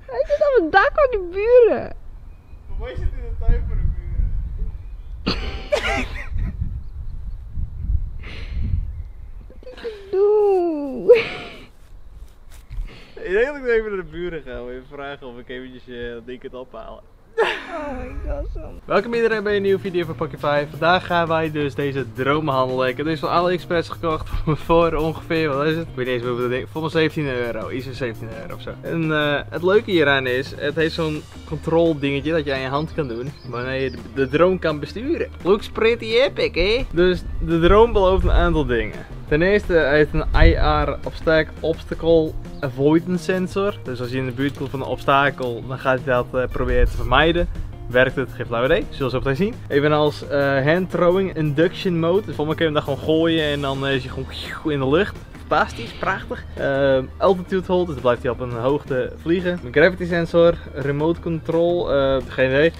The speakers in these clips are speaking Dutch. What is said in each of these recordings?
Hij zit op het dak van die buren. Maar wij zitten in de tuin van de buren. Doe. Ik denk dat ik nog even naar de buren ga om even vragen of ik eventjes dat ding kan ophalen. Oh my god, Sam. Welkom iedereen bij een nieuwe video van Pocket 5. Vandaag gaan wij dus deze droom handelen. Ik heb deze van AliExpress gekocht voor ongeveer, wat is het? Ik weet niet eens hoeveel ding. Volgens mij 17 euro. Iets van 17 euro of zo. En het leuke hieraan is, het heeft zo'n control dingetje dat je aan je hand kan doen. Wanneer je de drone kan besturen. Looks pretty epic, hè? Dus de drone belooft een aantal dingen. Ten eerste heeft een IR obstacle avoidance sensor. Dus als je in de buurt komt van een obstakel, dan gaat hij dat proberen te vermijden. Werkt het? Geen flauw idee. Zullen we zo meteen zien. Evenals hand throwing induction mode. Dus voor mij kun je hem dan gewoon gooien en dan is hij gewoon in de lucht. Fantastisch, prachtig. Altitude hold, dus dan blijft hij op een hoogte vliegen. Een gravity sensor, remote control, geen idee.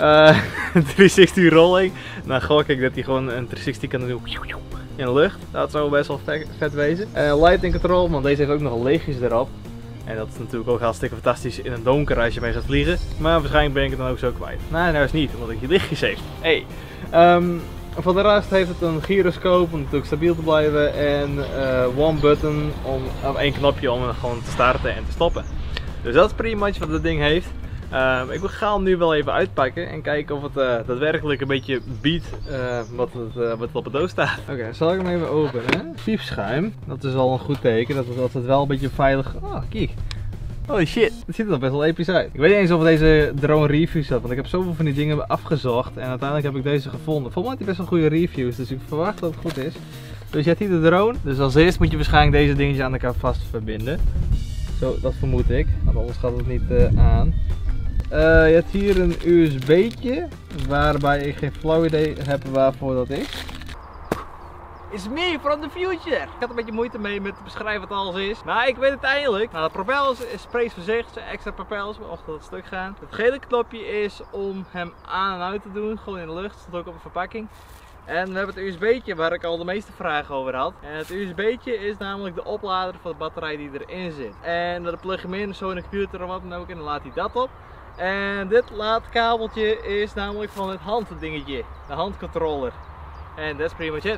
360 rolling. Nou gok ik dat hij gewoon een 360 kan doen in de lucht. Dat zou best wel vet wezen. Lighting control, want deze heeft ook nog lichtjes erop. En dat is natuurlijk ook hartstikke fantastisch in een donker als je mee gaat vliegen. Maar waarschijnlijk ben ik het dan ook zo kwijt. Nou, nou is niet, omdat ik die lichtjes heeft. Hey. Voor de rest heeft het een gyroscoop om natuurlijk stabiel te blijven. En one button, of één knopje om hem gewoon te starten en te stoppen. Dus dat is pretty much wat het ding heeft. Ik ga hem nu wel even uitpakken en kijken of het daadwerkelijk een beetje biedt wat op de doos staat. Oké, zal ik hem even openen. Piepschuim, dat is al een goed teken, dat het wel een beetje veilig... Oh, kijk. Holy shit, het ziet er nog best wel episch uit. Ik weet niet eens of deze drone reviews had, want ik heb zoveel van die dingen afgezocht en uiteindelijk heb ik deze gevonden. Volgens mij had hij best wel goede reviews, dus ik verwacht dat het goed is. Dus je hebt hier de drone, dus als eerst moet je waarschijnlijk deze dingetjes aan elkaar vast verbinden. Zo, dat vermoed ik, want anders gaat het niet aan. Je hebt hier een USB'tje, waarbij ik geen flauw idee heb waarvoor dat is. It's me from the future! Ik had een beetje moeite mee met te beschrijven wat alles is. Maar ik weet het eindelijk. Nou, de propellers spreekt voor zich. Zijn extra propellers, mocht dat stuk gaan. Het gele knopje is om hem aan en uit te doen. Gewoon in de lucht, stond ook op een verpakking. En we hebben het USB'tje waar ik al de meeste vragen over had. En het USB'tje is namelijk de oplader van de batterij die erin zit. En dan plug je hem in, zo in de computer of wat dan ook, en dan laat hij dat op. En dit laadkabeltje is namelijk van het handdingetje, de handcontroller. En that's pretty much it.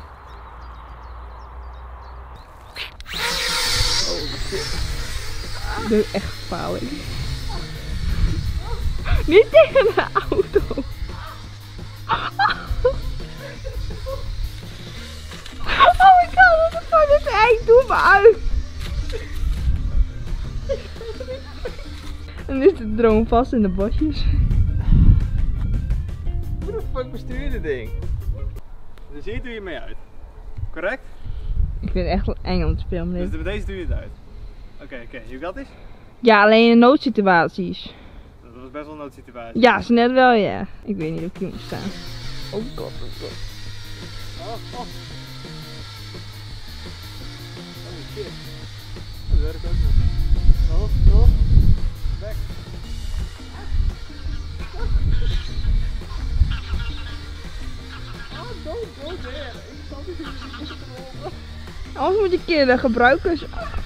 Oh shit. Doe echt fout. Niet tegen de auto. Oh my god, wat de fuck is echt? Doe me uit. En nu is de drone vast in de bosjes. Hoe de fuck bestuur je dit ding? Dus hier doe je mee uit. Correct? Ik vind het echt eng om te filmen. Dus met deze doe je het uit. Oké, you got this? Ja, alleen in noodsituaties. Dat was best wel een noodsituatie. Ja, ze net wel, ja. Ik weet niet of ik hier moet staan. Oh god, oh god. Oh. Holy shit. Dat werkt ook nog. Oh. Back. Oh, don't go there. Ik zal niet in de rollen. Anders moet je een keer de gebruikers...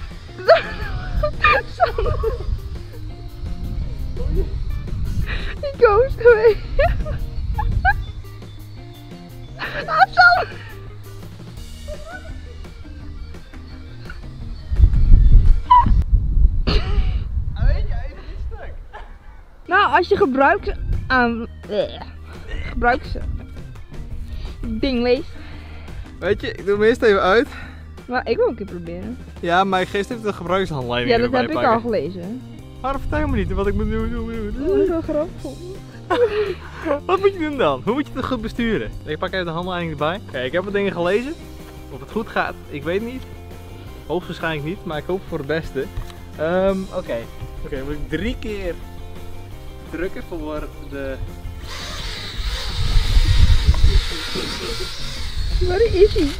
Die goes away. Sam! Weet je, even niet stuk. Nou, als je gebruiks... gebruiks... ding leest. Weet je, ik doe hem eerst even uit. Maar ik wil een keer proberen. Ja, maar ik geef even de gebruikshandleiding. Ja, dat heb ik al gelezen. Maar vertel me niet wat ik moet doen. Dat is wel grappig. Wat moet je doen dan? Hoe moet je het goed besturen? Ik pak even de handleiding erbij. Oké, ik heb wat dingen gelezen. Of het goed gaat, ik weet niet. Hoogstwaarschijnlijk niet, maar ik hoop voor het beste. Oké, moet ik 3 keer drukken voor de... Waar is hij?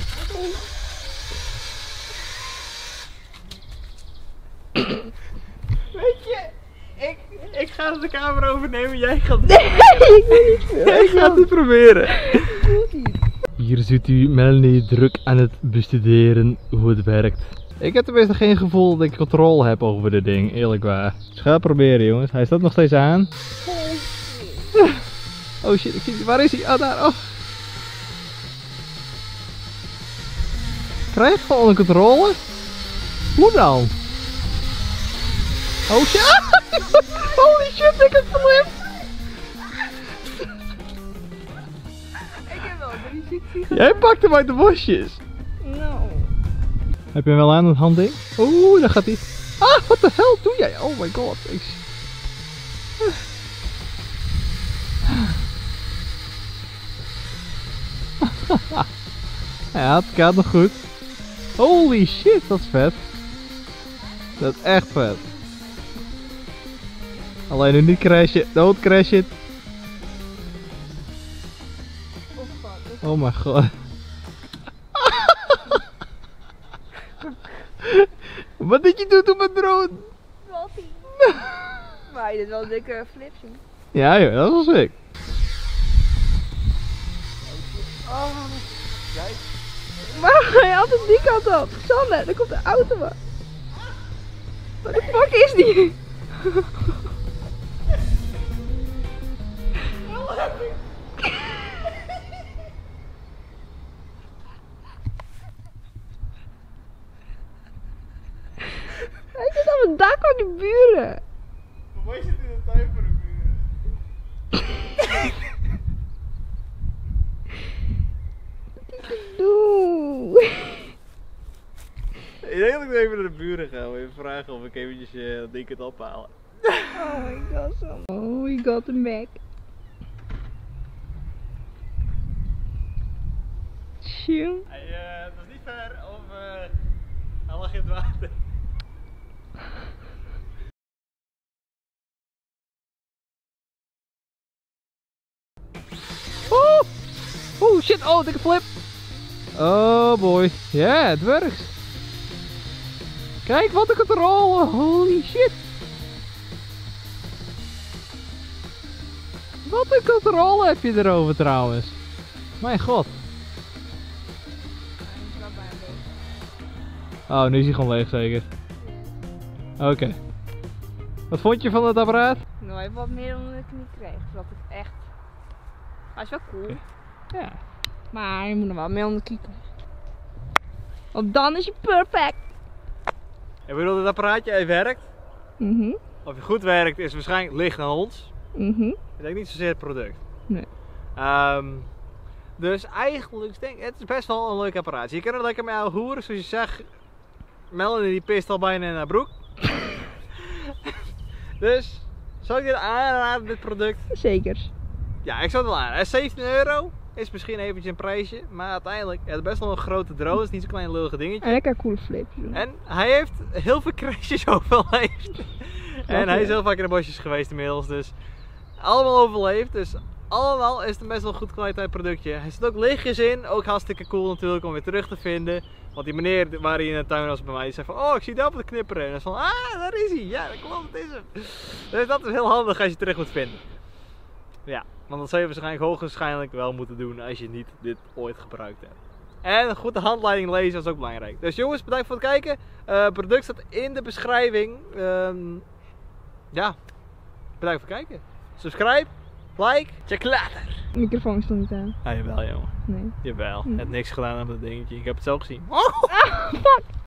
Weet je, ik ga de camera overnemen, jij gaat het ik wil niet veel. Jij gaat het proberen. Hier ziet u Melanie druk aan het bestuderen hoe het werkt. Ik heb tenminste geen gevoel dat ik controle heb over dit ding, eerlijk waar. Dus ga het proberen jongens, hij staat nog steeds aan. Oh shit, ik zie, waar is hij? Oh daar, oh. Krijg ik gewoon onder controle? Hoe dan? Oh shit! Holy shit, ik heb verlipt! Ik heb wel 360. Jij pakt hem uit de bosjes! Nou. Heb je hem wel aan het handding? Oeh, daar gaat hij. Ah, wat de hel doe jij? Oh my god. Ja, het gaat nog goed. Holy shit, dat is vet. Dat is echt vet. Alleen nu niet crashen. Don't crash it. Oh mijn god. Wat did je doen op mijn drone? Maar je dit wel een dikke flip zien. Ja joh, dat was sick. Waarom ga je altijd die kant op? Sanne, daar komt de auto maar. Wat de fuck is die? Hij zit op het dak van de buren. Maar wij zitten in de tuin voor de buren. Doe. Ik denk dat ik even naar de buren ga om even vragen of ik eventjes dat ding kan ophalen. Oh my god, Sanne. Oh, you got him back. Chill. Het was niet ver of hij lag in het water. Oh! Oh shit, oh dikke flip! Oh boy, ja het werkt! Kijk wat een controle, holy shit! Wat een controle heb je erover trouwens! Mijn god! Oh, nu is hij gewoon leeg zeker? Oké. Wat vond je van het apparaat? Nou, hij heeft wat meer dan ik niet kreeg. Dat is echt. Hij is wel cool. Ja. Maar je moet er wel mee onder kieken. Want dan is je perfect. Ik bedoel, dat apparaatje hij werkt. Mhm. Of hij goed werkt is waarschijnlijk ligt aan ons. Mhm. Ik denk niet zozeer het product. Nee. Dus eigenlijk denk ik, het is best wel een leuk apparaatje. Je kan er lekker mee aan hoeren, zoals je zegt. Melanie die pist al bijna in haar broek. Dus, zou ik dit aanraden, dit product? Zeker. Ja, ik zou het wel aan. 17 euro is misschien eventjes een prijsje, maar uiteindelijk, het is best wel een grote drone, het is niet zo'n klein lullige dingetje. En lekker coole flips doen. En hij heeft heel veel crashes overleefd. En hij is heel vaak in de bosjes geweest inmiddels, dus allemaal overleefd. Dus allemaal is het een best wel goed kwaliteit productje. Hij zit ook lichtjes in, ook hartstikke cool natuurlijk om weer terug te vinden. Want die meneer waar hij in de tuin was bij mij, die zei van, oh ik zie dat op de knipperen. En dan is van, ah daar is hij, ja dat klopt, dat is hem. Dus dat is heel handig als je terug moet vinden. Ja, want dat zou je waarschijnlijk hoogstwaarschijnlijk wel moeten doen als je niet dit ooit gebruikt hebt. En goed de handleiding lezen is ook belangrijk. Dus jongens, bedankt voor het kijken. Het product staat in de beschrijving. Ja, bedankt voor het kijken. Subscribe, like, check later. De microfoon stond niet aan. Ja, jawel jongen. Nee. Jawel. Nee. Het niks gedaan aan dat dingetje. Ik heb het zelf gezien. Ah, fuck!